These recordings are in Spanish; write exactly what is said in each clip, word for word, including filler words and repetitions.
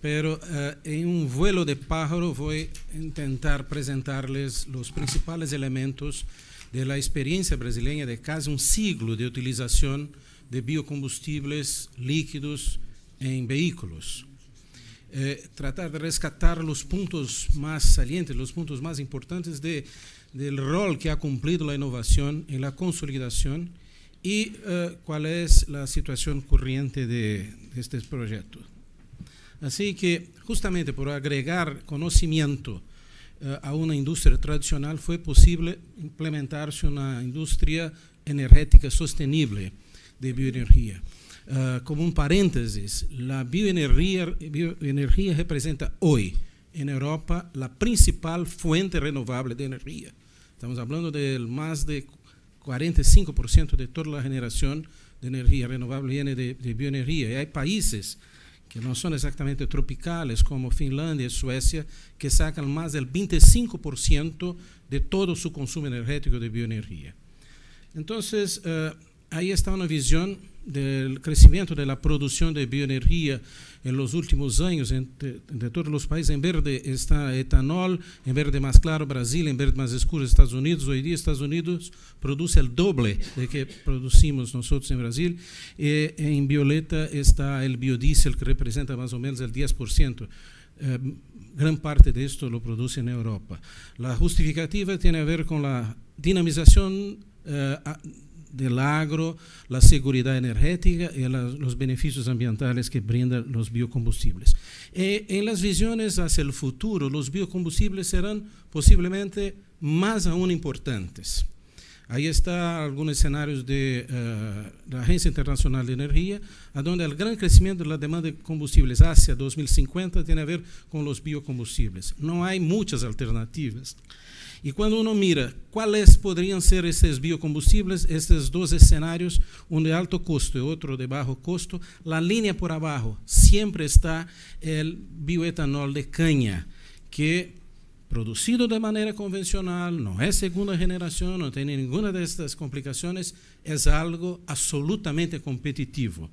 pero uh, en un vuelo de pájaro voy a intentar presentarles los principales elementos de la experiencia brasileña de casi un siglo de utilización de biocombustibles líquidos en vehículos. Eh, tratar de rescatar los puntos más salientes, los puntos más importantes de, del rol que ha cumplido la innovación en la consolidación y uh, cuál es la situación corriente de, de este proyecto. Así que, justamente por agregar conocimiento uh, a una industria tradicional, fue posible implementarse una industria energética sostenible de bioenergía. Uh, como un paréntesis, la bioenergía, bioenergía representa hoy en Europa la principal fuente renovable de energía. Estamos hablando de más de cuarenta y cinco por ciento de toda la generación de energía renovable viene de, de bioenergía. Y hay países que no son exactamente tropicales, como Finlandia y Suecia, que sacan más del veinticinco por ciento de todo su consumo energético de bioenergía. Entonces, uh, ahí está una visión del crecimiento de la producción de bioenergía en los últimos años de, de todos los países. En verde está etanol, en verde más claro Brasil, en verde más oscuro Estados Unidos. Hoy día Estados Unidos produce el doble de que producimos nosotros en Brasil. Eh, en violeta está el biodiesel, que representa más o menos el diez por ciento. Eh, gran parte de esto lo produce en Europa. La justificativa tiene que ver con la dinamización eh, del agro, la seguridad energética y la, los beneficios ambientales que brindan los biocombustibles. Eh, en las visiones hacia el futuro, los biocombustibles serán posiblemente más aún importantes. Ahí están algunos escenarios de uh, la Agencia Internacional de Energía, a donde el gran crecimiento de la demanda de combustibles hacia dos mil cincuenta tiene que ver con los biocombustibles. No hay muchas alternativas. Y cuando uno mira cuáles podrían ser estos biocombustibles, estos dos escenarios, uno de alto costo y otro de bajo costo, la línea por abajo siempre está el bioetanol de caña, que producido de manera convencional, no es segunda generación, no tiene ninguna de estas complicaciones, es algo absolutamente competitivo.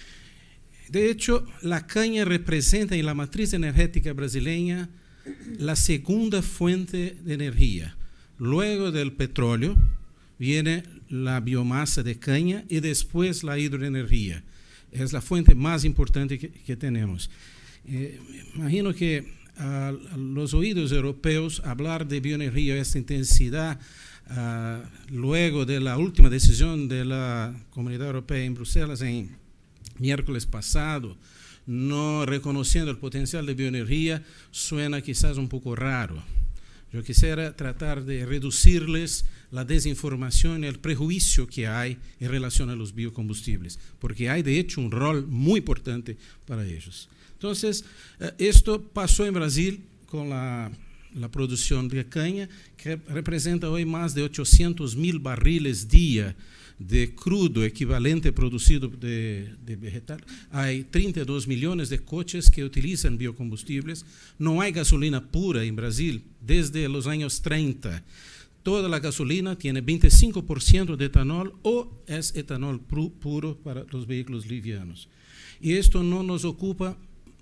De hecho, la caña representa en la matriz energética brasileña la segunda fuente de energía. Luego del petróleo viene la biomasa de caña y después la hidroenergía. Es la fuente más importante que, que tenemos. Eh, imagino que a, a los oídos europeos hablar de bioenergía a esta intensidad, uh, luego de la última decisión de la Comunidad Europea en Bruselas en miércoles pasado, no reconociendo el potencial de bioenergía, suena quizás un poco raro. Yo quisiera tratar de reducirles la desinformación y el prejuicio que hay en relación a los biocombustibles, porque hay de hecho un rol muy importante para ellos. Entonces, esto pasó en Brasil con la, la producción de caña, que representa hoy más de ochocientos mil barriles día de crudo equivalente producido de, de vegetal. Hay treinta y dos millones de coches que utilizan biocombustibles. No hay gasolina pura en Brasil desde los años treinta. Toda la gasolina tiene veinticinco por ciento de etanol o es etanol puro para los vehículos livianos. Y esto no nos ocupa,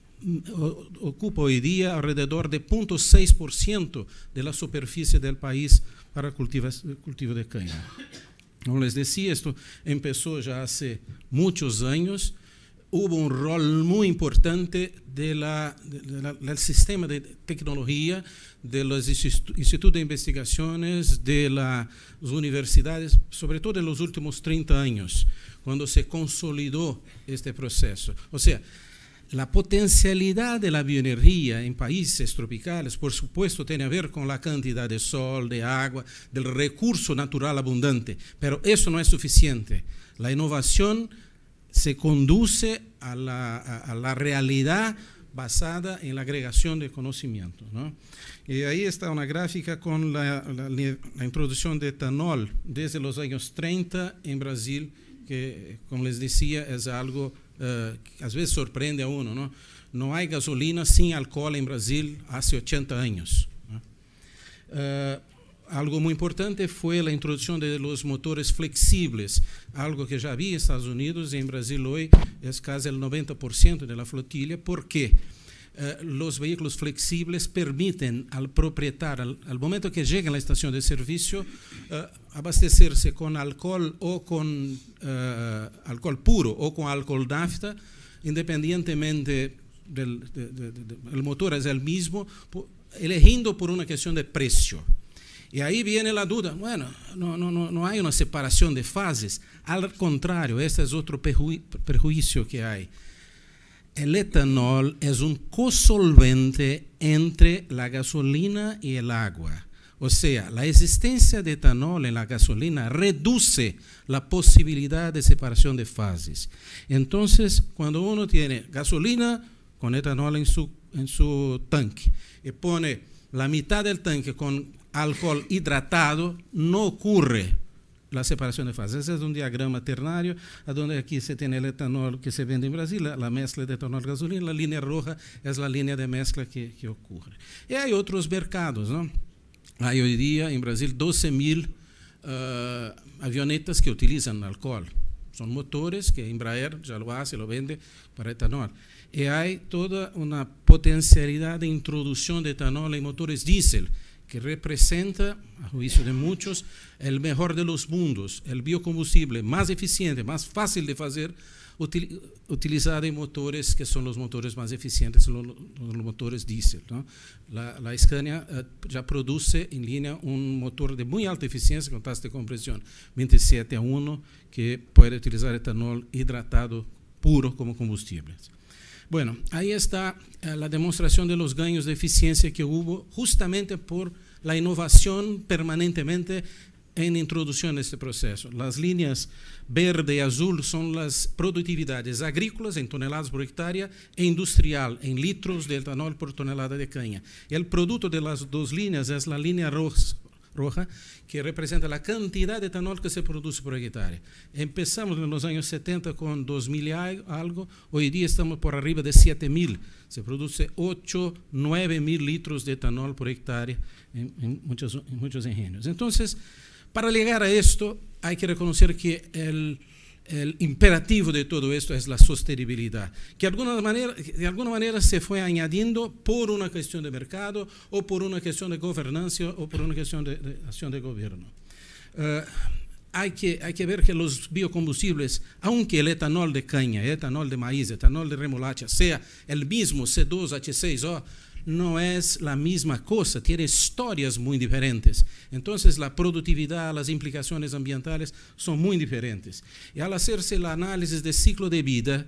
ocupa hoy día alrededor de cero punto seis por ciento de la superficie del país para cultivar, cultivo de caña. Como les decía, esto empezó ya hace muchos años. Hubo un rol muy importante de la, de la, del sistema de tecnología, de los institutos de investigaciones, de las universidades, sobre todo en los últimos treinta años, cuando se consolidó este proceso. O sea, la potencialidad de la bioenergía en países tropicales, por supuesto, tiene que ver con la cantidad de sol, de agua, del recurso natural abundante, pero eso no es suficiente. La innovación se conduce a la, a, a la realidad basada en la agregación de conocimiento, ¿no? Y ahí está una gráfica con la, la, la introducción de etanol desde los años treinta en Brasil, que, como les decía, es algo Uh, que a veces sorprende a uno, ¿no? No hay gasolina sin alcohol en Brasil hace ochenta años, ¿no? Uh, algo muy importante fue la introducción de los motores flexibles, algo que ya había en Estados Unidos y en Brasil hoy es casi el noventa por ciento de la flotilla. ¿Por qué? eh, los vehículos flexibles permiten al propietario, al, al momento que llega a la estación de servicio, eh, abastecerse con alcohol o con eh, alcohol puro o con alcohol nafta, independientemente del de, de, de, de, el motor es el mismo, por, eligiendo por una cuestión de precio. Y ahí viene la duda, bueno, no, no, no, no hay una separación de fases, al contrario, este es otro perju perjuicio que hay. El etanol es un cosolvente entre la gasolina y el agua. O sea, la existencia de etanol en la gasolina reduce la posibilidad de separación de fases. Entonces, cuando uno tiene gasolina con etanol en su, en su tanque y pone la mitad del tanque con alcohol hidratado, no ocurre la separación de fases. Ese es un diagrama ternario, donde aquí se tiene el etanol que se vende en Brasil, la, la mezcla de etanol y gasolina, la línea roja es la línea de mezcla que, que ocurre. Y hay otros mercados, ¿no? Hay hoy día en Brasil doce mil uh, avionetas que utilizan alcohol. Son motores que Embraer ya lo hace, lo vende para etanol. Y hay toda una potencialidad de introducción de etanol en motores diésel, que representa, a juicio de muchos, el mejor de los mundos, el biocombustible más eficiente, más fácil de hacer, util, utilizado en motores que son los motores más eficientes, los, los motores diésel, ¿no? La, la Scania uh, ya produce en línea un motor de muy alta eficiencia con tasa de compresión veintisiete a uno que puede utilizar etanol hidratado puro como combustible. Bueno, ahí está uh, la demostración de los ganos de eficiencia que hubo justamente por la innovación permanentemente en introducción de este proceso. Las líneas verde y azul son las productividades agrícolas en toneladas por hectárea e industrial en litros de etanol por tonelada de caña. Y el producto de las dos líneas es la línea roja, roja, que representa la cantidad de etanol que se produce por hectárea. Empezamos en los años setenta con dos mil y algo, hoy día estamos por arriba de siete mil. Se produce ocho, nueve mil litros de etanol por hectárea en, en, muchos, en muchos ingenios. Entonces, para llegar a esto, hay que reconocer que el, el imperativo de todo esto es la sostenibilidad, que de alguna manera, de alguna manera se fue añadiendo por una cuestión de mercado o por una cuestión de gobernanza o por una cuestión de, de acción de gobierno. Uh, hay, que, hay que ver que los biocombustibles, aunque el etanol de caña, el etanol de maíz, el etanol de remolacha, sea el mismo C dos H seis O, no es la misma cosa, tiene historias muy diferentes. Entonces, la productividad, las implicaciones ambientales son muy diferentes. Y al hacerse el análisis de ciclo de vida,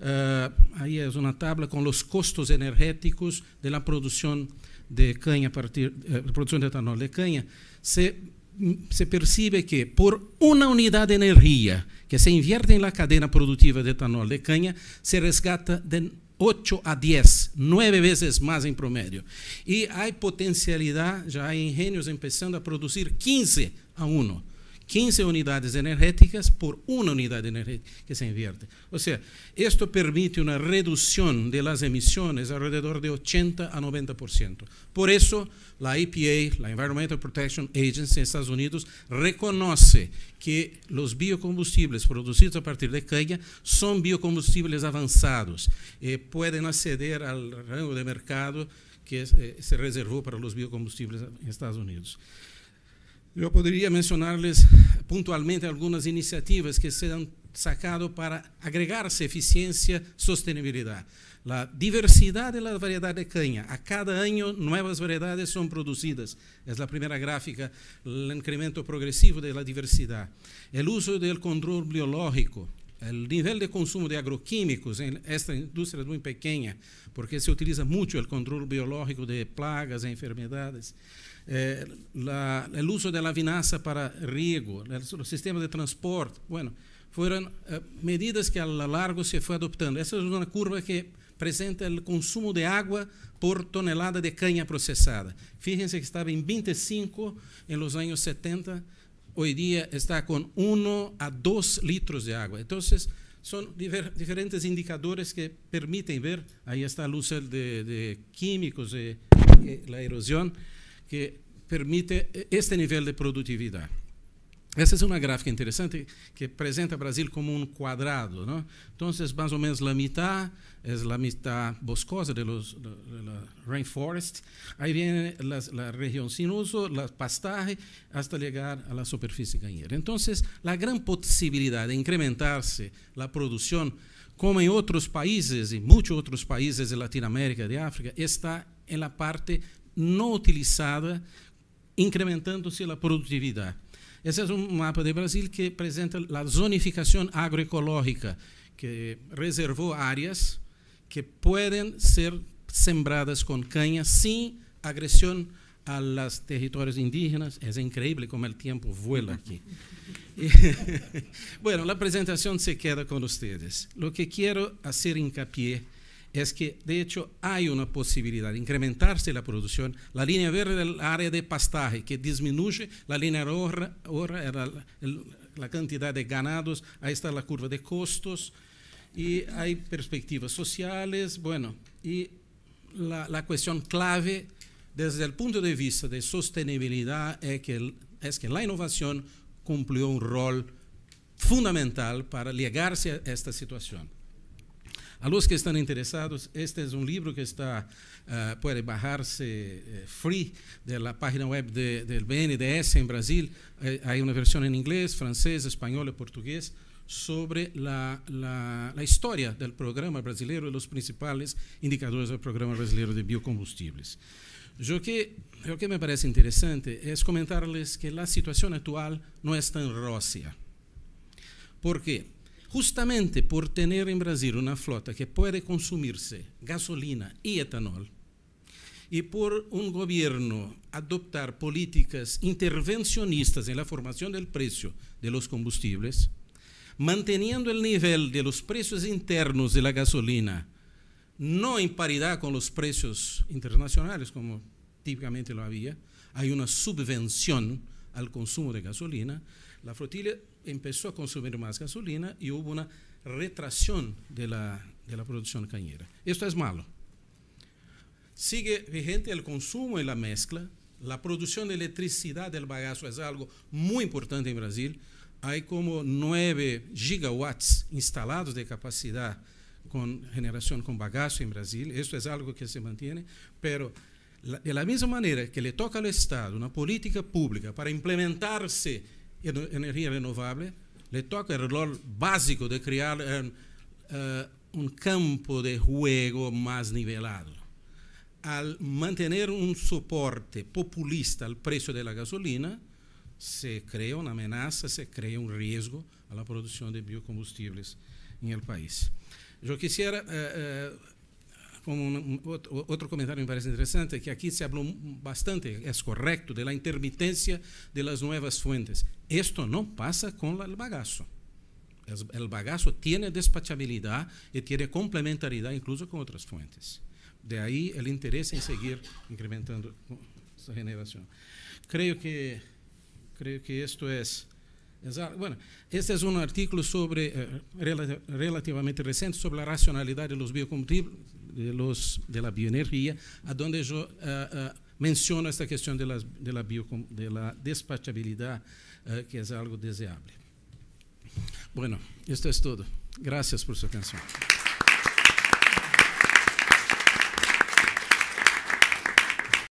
uh, ahí es una tabla con los costos energéticos de la producción de caña, a partir, uh, producción de etanol de caña, se, se percibe que por una unidad de energía que se invierte en la cadena productiva de etanol de caña, se rescata de ocho a diez, nueve veces más en promedio. Y hay potencialidad, ya hay ingenios empezando a producir quince a uno. quince unidades energéticas por una unidad energética que se invierte. O sea, esto permite una reducción de las emisiones alrededor de ochenta a noventa por ciento. Por eso, la E P A, la Environmental Protection Agency en Estados Unidos, reconoce que los biocombustibles producidos a partir de caña son biocombustibles avanzados. Eh, pueden acceder al rango de mercado que eh, se reservó para los biocombustibles en Estados Unidos. Yo podría mencionarles puntualmente algunas iniciativas que se han sacado para agregarse eficiencia, sostenibilidad. La diversidad de la variedad de caña. A cada año nuevas variedades son producidas. Es la primera gráfica, el incremento progresivo de la diversidad. El uso del control biológico. El nivel de consumo de agroquímicos en esta industria es muy pequeña, porque se utiliza mucho el control biológico de plagas e enfermedades. Eh, la, el uso de la vinaza para riego, el, el sistema de transporte, bueno, fueron eh, medidas que a lo largo se fue adoptando. Esa es una curva que presenta el consumo de agua por tonelada de caña procesada. Fíjense que estaba en veinticinco en los años setenta, hoy día está con uno a dos litros de agua. Entonces, son difer diferentes indicadores que permiten ver, ahí está el uso de, de químicos, de, de la erosión, que permite este nivel de productividad. Essa é uma gráfica interessante que apresenta Brasil como um quadrado, ¿no? Então, mais ou menos a mitad é a mitad boscosa de los de, de la rainforest. Aí vem a região sin uso, a pastaje, hasta chegar à superfície cañera. Então, a grande possibilidade de incrementar-se a produção, como em outros países, e muitos outros países de Latinoamérica e de África, está na parte não utilizada, incrementando-se a produtividade. Esse é um mapa de Brasil que apresenta a zonificação agroecológica, que reservou áreas que podem ser sembradas com canha sem agressão a los territorios indígenas. É increíble como o tempo vuela aqui. Bueno, a apresentação se queda com vocês. Lo que quero fazer hincapié es que, de hecho, hay una posibilidad de incrementarse la producción. La línea verde del área de pastaje, que disminuye, la línea roja, roja era la, el, la cantidad de ganados, ahí está la curva de costos, y hay perspectivas sociales, bueno, y la, la cuestión clave desde el punto de vista de sostenibilidad es que, es que la innovación cumplió un rol fundamental para llegarse a esta situación. A los que están interesados, este es un libro que está, uh, puede bajarse uh, free de la página web de, del B N D E S en Brasil. Eh, hay una versión en inglés, francés, español y portugués sobre la, la, la historia del programa brasileño y los principales indicadores del programa brasileño de biocombustibles. Yo que, lo que me parece interesante es comentarles que la situación actual no es tan rosa. ¿Por qué? Justamente por tener en Brasil una flota que puede consumirse gasolina y etanol, y por un gobierno adoptar políticas intervencionistas en la formación del precio de los combustibles, manteniendo el nivel de los precios internos de la gasolina no en paridad con los precios internacionales, como típicamente lo había, hay una subvención al consumo de gasolina. La flotilla empezó a consumir más gasolina y hubo una retracción de la, de la producción cañera. Esto es malo. Sigue vigente el consumo y la mezcla. La producción de electricidad del bagazo es algo muy importante en Brasil. Hay como nueve gigawatts instalados de capacidad con generación con bagazo en Brasil. Esto es algo que se mantiene, pero la, de la misma manera que le toca al Estado una política pública para implementarse energía renovable, le toca el rol básico de crear un, uh, un campo de juego más nivelado. Al mantener un soporte populista al precio de la gasolina, se crea una amenaza, se crea un riesgo a la producción de biocombustibles en el país. Yo quisiera, uh, uh, como un, un, otro, otro comentario me parece interesante, que aquí se habló bastante, es correcto, de la intermitencia de las nuevas fuentes. Esto no pasa con el bagazo. El bagazo tiene despachabilidad y tiene complementariedad incluso con otras fuentes. De ahí el interés en seguir incrementando esa generación. Creo que, creo que esto es... Bueno, este es un artículo sobre, eh, rel relativamente reciente sobre la racionalidad de los biocombustibles, de, los, de la bioenergía, a donde yo uh, uh, menciono esta cuestión de, las, de, la, bio, de la despachabilidad, uh, que es algo deseable. Bueno, esto es todo. Gracias por su atención.